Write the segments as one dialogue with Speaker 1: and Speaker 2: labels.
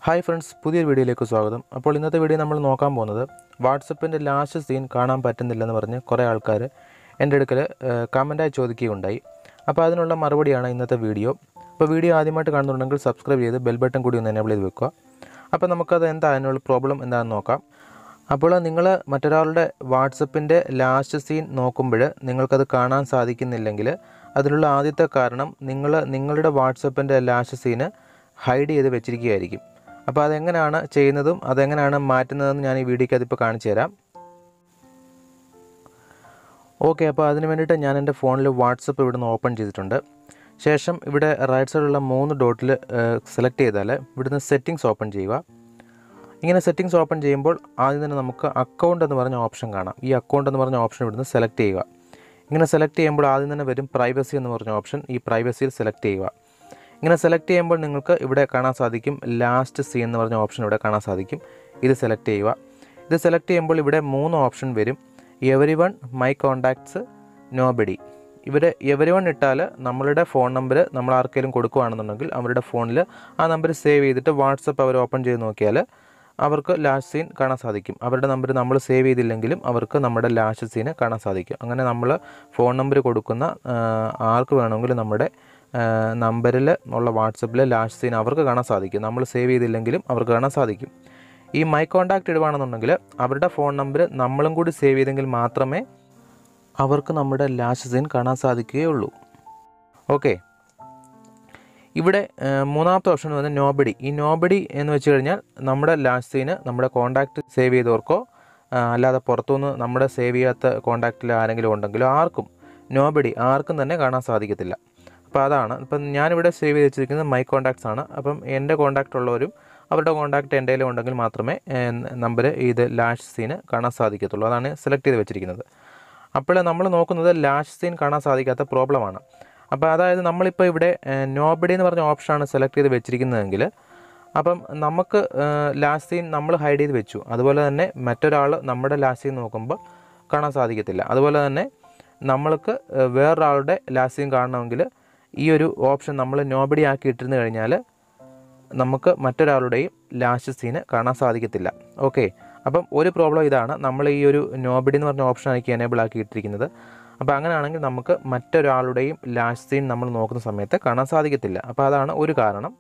Speaker 1: Hi friends, പുതിയൊരു വീഡിയോയിലേക്ക് സ്വാഗതം. അപ്പോൾ ഇന്നത്തെ വീഡിയോ നമ്മൾ നോക്കാൻ പോകുന്നത് വാട്സപ്പിൻ്റെ ലാസ്റ്റ് സീൻ കാണാൻ പറ്റുന്നില്ലെന്ന് പറഞ്ഞ് കുറേ ആൾക്കാർ എൻ്റെ അടുക്കൽ കമൻറ്റായി ചോദിക്കുകയുണ്ടായി. അപ്പോൾ അതിനുള്ള മറുപടിയാണ് ഇന്നത്തെ വീഡിയോ. അപ്പോൾ വീഡിയോ ആദ്യമായിട്ട് കാണുന്നുണ്ടെങ്കിൽ സബ്സ്ക്രൈബ് ചെയ്ത് ബെൽ ബട്ടൺ കൂടി ഒന്ന് എനേബിൾ ചെയ്ത് വെക്കുക. അപ്പോൾ നമുക്കത് അതിനുള്ള പ്രോബ്ലം എന്താണെന്ന് നോക്കാം. അപ്പോൾ നിങ്ങൾ മറ്റൊരാളുടെ വാട്സപ്പിൻ്റെ ലാസ്റ്റ് സീൻ നോക്കുമ്പോൾ നിങ്ങൾക്കത് കാണാൻ സാധിക്കുന്നില്ലെങ്കിൽ അതിനുള്ള ആദ്യത്തെ കാരണം നിങ്ങളുടെ വാട്സപ്പിൻ്റെ ലാസ്റ്റ് സീന് ഹൈഡ് ചെയ്ത് വെച്ചിരിക്കുകയായിരിക്കും. അപ്പോൾ അതെങ്ങനെയാണ് ചെയ്യുന്നതും അതെങ്ങനെയാണ് മാറ്റുന്നതെന്ന് ഞാൻ ഈ വീഡിയോയ്ക്ക് അതിപ്പോൾ കാണിച്ചു തരാം. ഓക്കെ, അപ്പോൾ അതിന് വേണ്ടിയിട്ട് ഞാൻ എൻ്റെ ഫോണിൽ വാട്സപ്പ് ഇവിടുന്ന് ഓപ്പൺ ചെയ്തിട്ടുണ്ട്. ശേഷം ഇവിടെ റൈറ്റ് സൈഡിലുള്ള 3 ഡോട്ടിൽ സെലക്ട് ചെയ്താൽ ഇവിടുന്ന് സെറ്റിങ്സ് ഓപ്പൺ ചെയ്യുക. ഇങ്ങനെ സെറ്റിങ്സ് ഓപ്പൺ ചെയ്യുമ്പോൾ ആദ്യം തന്നെ നമുക്ക് അക്കൗണ്ട് എന്ന് പറഞ്ഞ ഓപ്ഷൻ കാണാം. ഈ അക്കൗണ്ട് എന്ന് പറഞ്ഞ ഓപ്ഷൻ ഇവിടുന്ന് സെലക്ട് ചെയ്യുക. ഇങ്ങനെ സെലക്ട് ചെയ്യുമ്പോൾ ആദ്യം തന്നെ വരും പ്രൈവസി എന്ന് പറഞ്ഞ ഓപ്ഷൻ. ഈ പ്രൈവസിയിൽ സെലക്ട് ചെയ്യുക. ഇങ്ങനെ സെലക്ട് ചെയ്യുമ്പോൾ നിങ്ങൾക്ക് ഇവിടെ കാണാൻ സാധിക്കും ലാസ്റ്റ് സീൻ എന്ന് പറഞ്ഞ ഓപ്ഷൻ ഇവിടെ കാണാൻ സാധിക്കും. ഇത് സെലക്ട് ചെയ്യുക. ഇത് സെലക്ട് ചെയ്യുമ്പോൾ ഇവിടെ 3 ഓപ്ഷൻ വരും. Everyone, my contacts, nobody. ഇവിടെ എവരിവൺ ഇട്ടാൽ നമ്മളുടെ ഫോൺ നമ്പർ നമ്മൾ ആർക്കെങ്കിലും കൊടുക്കുകയാണെന്നുണ്ടെങ്കിൽ അവരുടെ ഫോണിൽ ആ നമ്പർ സേവ് ചെയ്തിട്ട് വാട്സപ്പ് അവർ ഓപ്പൺ ചെയ്ത് നോക്കിയാൽ അവർക്ക് ലാസ്റ്റ് സീൻ കാണാൻ സാധിക്കും. അവരുടെ നമ്പർ നമ്മൾ സേവ് ചെയ്തില്ലെങ്കിലും അവർക്ക് നമ്മുടെ ലാസ്റ്റ് സീന് കാണാൻ സാധിക്കും. അങ്ങനെ നമ്മൾ ഫോൺ നമ്പർ കൊടുക്കുന്ന ആർക്ക് വേണമെങ്കിലും നമ്മുടെ നമ്പറിൽ ഉള്ള വാട്സപ്പിൽ ലാസ്റ്റ് സീൻ അവർക്ക് കാണാൻ സാധിക്കും. നമ്മൾ സേവ് ചെയ്തില്ലെങ്കിലും അവർക്ക് കാണാൻ സാധിക്കും. ഈ മൈ കോൺടാക്റ്റ് ഇടുകയാണെന്നുണ്ടെങ്കിൽ അവരുടെ ഫോൺ നമ്പർ നമ്മളും കൂടി സേവ് ചെയ്തെങ്കിൽ മാത്രമേ അവർക്ക് നമ്മുടെ ലാസ്റ്റ് സീൻ കാണാൻ സാധിക്കുകയുള്ളൂ. ഓക്കെ, ഇവിടെ മൂന്നാമത്തെ ഓപ്ഷൻ വന്ന് നോബഡി. ഈ നോബഡി എന്ന് വെച്ച് കഴിഞ്ഞാൽ നമ്മുടെ ലാസ്റ്റ് സീന് നമ്മുടെ കോൺടാക്റ്റ് സേവ് ചെയ്തവർക്കോ അല്ലാതെ പുറത്തുനിന്ന് നമ്മുടെ സേവ് ചെയ്യാത്ത കോൺടാക്റ്റിൽ ആരെങ്കിലും ഉണ്ടെങ്കിലോ ആർക്കും നോബഡി ആർക്കും തന്നെ കാണാൻ സാധിക്കത്തില്ല. അപ്പോൾ അതാണ്. ഇപ്പം ഞാനിവിടെ സേവ് ചെയ്ത് വെച്ചിരിക്കുന്നത് മൈ കോൺടാക്ട്സ് ആണ്. അപ്പം എൻ്റെ കോൺടാക്റ്റ് ഉള്ളവരും അവരുടെ കോൺടാക്റ്റ് എൻ്റെ കയ്യിൽ ഉണ്ടെങ്കിൽ മാത്രമേ നമ്പർ ഇത് ലാസ്റ്റ് സീന് കാണാൻ സാധിക്കത്തുള്ളൂ. അതാണ് സെലക്ട് ചെയ്ത് വെച്ചിരിക്കുന്നത്. അപ്പോൾ നമ്മൾ നോക്കുന്നത് ലാസ്റ്റ് സീൻ കാണാൻ സാധിക്കാത്ത പ്രോബ്ലമാണ്. അപ്പോൾ അതായത് നമ്മളിപ്പോൾ ഇവിടെ നോബഡി എന്ന് പറഞ്ഞ ഓപ്ഷനാണ് സെലക്ട് ചെയ്ത് വെച്ചിരിക്കുന്നതെങ്കിൽ അപ്പം നമുക്ക് ലാസ്റ്റ് സീൻ നമ്മൾ ഹൈഡ് ചെയ്ത് വെച്ചു. അതുപോലെ തന്നെ മറ്റൊരാൾ നമ്മുടെ ലാസ്റ്റ് സീൻ നോക്കുമ്പോൾ കാണാൻ സാധിക്കത്തില്ല. അതുപോലെ തന്നെ നമ്മൾക്ക് വേറൊരാളുടെ ലാസ്റ്റ് സീൻ കാണണമെങ്കിൽ ഈ ഒരു ഓപ്ഷൻ നമ്മൾ നോബഡി ആക്കി ഇട്ടിരുന്നു കഴിഞ്ഞാൽ നമുക്ക് മറ്റൊരാളുടെയും ലാസ്റ്റ് സീന് കാണാൻ സാധിക്കത്തില്ല. ഓക്കെ, അപ്പം ഒരു പ്രോബ്ലം ഇതാണ്. നമ്മൾ ഈ ഒരു നോബഡി എന്ന് പറഞ്ഞ ഓപ്ഷനാക്കി എനേബിൾ ആക്കി ഇട്ടിരിക്കുന്നത്. അപ്പോൾ അങ്ങനെയാണെങ്കിൽ നമുക്ക് മറ്റൊരാളുടെയും ലാസ്റ്റ് സീൻ നമ്മൾ നോക്കുന്ന സമയത്ത് കാണാൻ സാധിക്കത്തില്ല. അപ്പോൾ അതാണ് ഒരു കാരണം.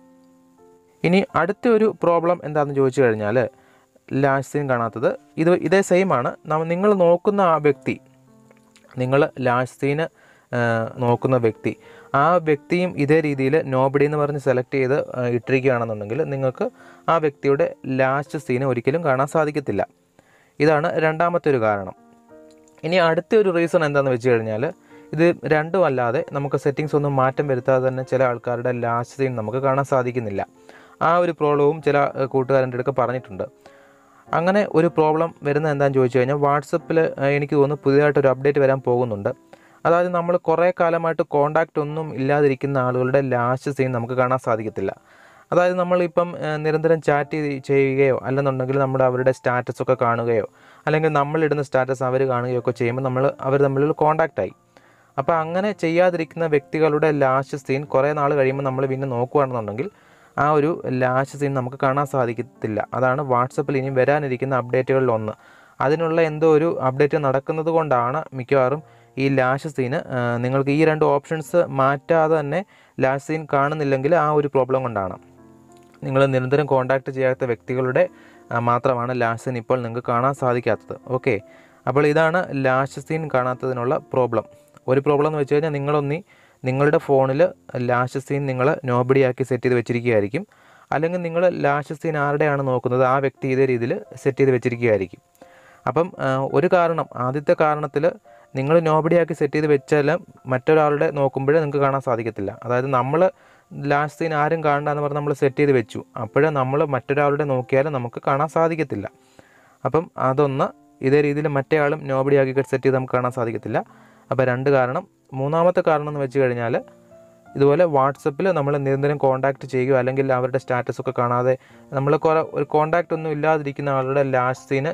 Speaker 1: ഇനി അടുത്ത ഒരു പ്രോബ്ലം എന്താണെന്ന് ചോദിച്ചു കഴിഞ്ഞാൽ ലാസ്റ്റ് സീൻ കാണാത്തത് ഇതേ സെയിമാണ്. നിങ്ങൾ നോക്കുന്ന ആ വ്യക്തി, നിങ്ങൾ ലാസ്റ്റ് സീന് നോക്കുന്ന വ്യക്തി, ആ വ്യക്തിയും ഇതേ രീതിയിൽ നോബഡി എന്ന് പറഞ്ഞ് സെലക്ട് ചെയ്ത് ഇട്ടിരിക്കുകയാണെന്നുണ്ടെങ്കിൽ നിങ്ങൾക്ക് ആ വ്യക്തിയുടെ ലാസ്റ്റ് സീന് ഒരിക്കലും കാണാൻ സാധിക്കത്തില്ല. ഇതാണ് രണ്ടാമത്തെ ഒരു കാരണം. ഇനി അടുത്ത ഒരു റീസൺ എന്താണെന്ന് വെച്ച് കഴിഞ്ഞാൽ ഇത് രണ്ടും അല്ലാതെ നമുക്ക് സെറ്റിങ്സ് ഒന്നും മാറ്റം വരുത്താതെ തന്നെ ചില ആൾക്കാരുടെ ലാസ്റ്റ് സീൻ നമുക്ക് കാണാൻ സാധിക്കുന്നില്ല. ആ ഒരു പ്രോബ്ലവും ചില കൂട്ടുകാരൻ്റെ അടുത്ത് പറഞ്ഞിട്ടുണ്ട്. അങ്ങനെ ഒരു പ്രോബ്ലം വരുന്നത് എന്താണെന്ന് ചോദിച്ചു കഴിഞ്ഞാൽ വാട്സപ്പിൽ എനിക്ക് തോന്നുന്നു പുതിയതായിട്ടൊരു അപ്ഡേറ്റ് വരാൻ പോകുന്നുണ്ട്. അതായത് നമ്മൾ കുറേ കാലമായിട്ട് കോൺടാക്റ്റ് ഒന്നും ഇല്ലാതിരിക്കുന്ന ആളുകളുടെ ലാസ്റ്റ് സീൻ നമുക്ക് കാണാൻ സാധിക്കത്തില്ല. അതായത് നമ്മളിപ്പം നിരന്തരം ചാറ്റ് ചെയ്യുകയോ അല്ലെന്നുണ്ടെങ്കിൽ അവരുടെ സ്റ്റാറ്റസൊക്കെ കാണുകയോ അല്ലെങ്കിൽ നമ്മളിടുന്ന സ്റ്റാറ്റസ് അവർ കാണുകയോ ഒക്കെ ചെയ്യുമ്പോൾ അവർ തമ്മിൽ കോൺടാക്റ്റായി. അപ്പോൾ അങ്ങനെ ചെയ്യാതിരിക്കുന്ന വ്യക്തികളുടെ ലാസ്റ്റ് സീൻ കുറേ നാൾ കഴിയുമ്പോൾ നമ്മൾ പിന്നെ നോക്കുകയാണെന്നുണ്ടെങ്കിൽ ആ ഒരു ലാസ്റ്റ് സീൻ നമുക്ക് കാണാൻ സാധിക്കത്തില്ല. അതാണ് വാട്സപ്പിൽ ഇനി വരാനിരിക്കുന്ന അപ്ഡേറ്റുകളിലൊന്ന്. അതിനുള്ള എന്തോ ഒരു അപ്ഡേറ്റ് നടക്കുന്നത് കൊണ്ടാണ് മിക്കവാറും ഈ ലാസ്റ്റ് സീന് നിങ്ങൾക്ക് ഈ 2 ഓപ്ഷൻസ് മാറ്റാതെ തന്നെ ലാസ്റ്റ് സീൻ കാണുന്നില്ലെങ്കിൽ ആ ഒരു പ്രോബ്ലം കൊണ്ടാണ്. നിങ്ങൾ നിരന്തരം കോൺടാക്റ്റ് ചെയ്യാത്ത വ്യക്തികളുടെ മാത്രമാണ് ലാസ്റ്റ് സീൻ ഇപ്പോൾ നിങ്ങൾക്ക് കാണാൻ സാധിക്കാത്തത്. ഓക്കെ, അപ്പോൾ ഇതാണ് ലാസ്റ്റ് സീൻ കാണാത്തതിനുള്ള പ്രോബ്ലം. ഒരു പ്രോബ്ലം എന്ന് വെച്ച് കഴിഞ്ഞാൽ നിങ്ങളുടെ ഫോണിൽ ലാസ്റ്റ് സീൻ നിങ്ങൾ നോബഡി ആക്കി സെറ്റ് ചെയ്ത് വെച്ചിരിക്കുകയായിരിക്കും. അല്ലെങ്കിൽ നിങ്ങൾ ലാസ്റ്റ് സീൻ ആരുടെയാണ് നോക്കുന്നത് ആ വ്യക്തി ഇതേ രീതിയിൽ സെറ്റ് ചെയ്ത് വെച്ചിരിക്കുകയായിരിക്കും. അപ്പം ഒരു കാരണം, ആദ്യത്തെ കാരണത്തിൽ നിങ്ങൾ നോബഡി ആക്കി സെറ്റ് ചെയ്ത് വെച്ചാലും മറ്റൊരാളുടെ നോക്കുമ്പോഴേ നിങ്ങൾക്ക് കാണാൻ സാധിക്കത്തില്ല. അതായത് നമ്മൾ ലാസ്റ്റ് സീൻ ആരും കാണണ്ടെന്ന് പറഞ്ഞ് നമ്മൾ സെറ്റ് ചെയ്ത് വെച്ചു, അപ്പോഴേ നമ്മൾ മറ്റൊരാളുടെ നോക്കിയാലും നമുക്ക് കാണാൻ സാധിക്കത്തില്ല. അപ്പം അതൊന്ന്. ഇതേ രീതിയിൽ മറ്റേ ആളും നോബഡി ആക്കി സെറ്റ് ചെയ്ത് നമുക്ക് കാണാൻ സാധിക്കത്തില്ല. അപ്പോൾ 2 കാരണം. മൂന്നാമത്തെ കാരണം എന്ന് വെച്ച് കഴിഞ്ഞാൽ ഇതുപോലെ വാട്സപ്പിൽ നമ്മൾ നിരന്തരം കോൺടാക്റ്റ് ചെയ്യുകയോ അല്ലെങ്കിൽ അവരുടെ സ്റ്റാറ്റസൊക്കെ കാണാതെ നമ്മൾ ഒരു കോൺടാക്റ്റ് ഒന്നും ഇല്ലാതിരിക്കുന്ന ആളുടെ ലാസ്റ്റ് സീന്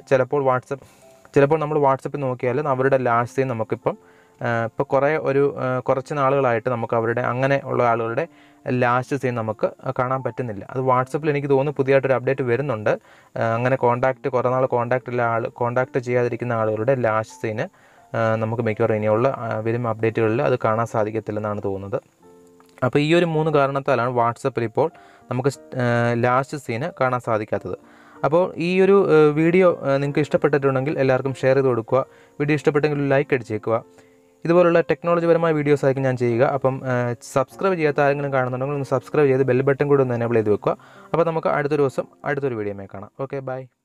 Speaker 1: ചിലപ്പോൾ നമ്മൾ വാട്സപ്പിൽ നോക്കിയാൽ അവരുടെ ലാസ്റ്റ് സീൻ നമുക്കിപ്പം ഇപ്പോൾ കുറച്ച് നാളുകളായിട്ട് നമുക്ക് അങ്ങനെ ഉള്ള ആളുകളുടെ ലാസ്റ്റ് സീൻ നമുക്ക് കാണാൻ പറ്റുന്നില്ല. അത് വാട്സപ്പിൽ എനിക്ക് തോന്നുന്നു പുതിയതായിട്ടൊരു അപ്ഡേറ്റ് വരുന്നുണ്ട്. അങ്ങനെ കുറേ നാൾ കോൺടാക്റ്റ് ചെയ്യാതിരിക്കുന്ന ആളുകളുടെ ലാസ്റ്റ് സീന് നമുക്ക് മിക്കവാറും ഇനിയുള്ള വരും അപ്ഡേറ്റുകളിൽ അത് കാണാൻ സാധിക്കത്തില്ലെന്നാണ് തോന്നുന്നത്. അപ്പോൾ ഈ ഒരു 3 കാരണത്താലാണ് വാട്സപ്പിൽ ഇപ്പോൾ നമുക്ക് ലാസ്റ്റ് സീന് കാണാൻ സാധിക്കാത്തത്. അപ്പോൾ ഈ ഒരു വീഡിയോ നിങ്ങൾക്ക് ഇഷ്ടപ്പെട്ടിട്ടുണ്ടെങ്കിൽ എല്ലാവർക്കും ഷെയർ ചെയ്ത് കൊടുക്കുക. വീഡിയോ ഇഷ്ടപ്പെട്ടെങ്കിൽ ലൈക്ക് അടിച്ചേക്കുക. ഇതുപോലുള്ള ടെക്നോളജിപരമായ വീഡിയോസ് ആയിരിക്കും ഞാൻ ചെയ്യുക. അപ്പം സബ്സ്ക്രൈബ് ചെയ്യാത്ത ആരെങ്കിലും കാണുന്നുണ്ടെങ്കിൽ ഒന്ന് സബ്സ്ക്രൈബ് ചെയ്ത് ബെൽ ബട്ടൺ കൂടെ ഒന്ന് എനേബിൾ ചെയ്ത് വെക്കുക. അപ്പോൾ നമുക്ക് അടുത്തൊരു ദിവസം അടുത്തൊരു വീഡിയോയിൽ കാണാം. Okay, by.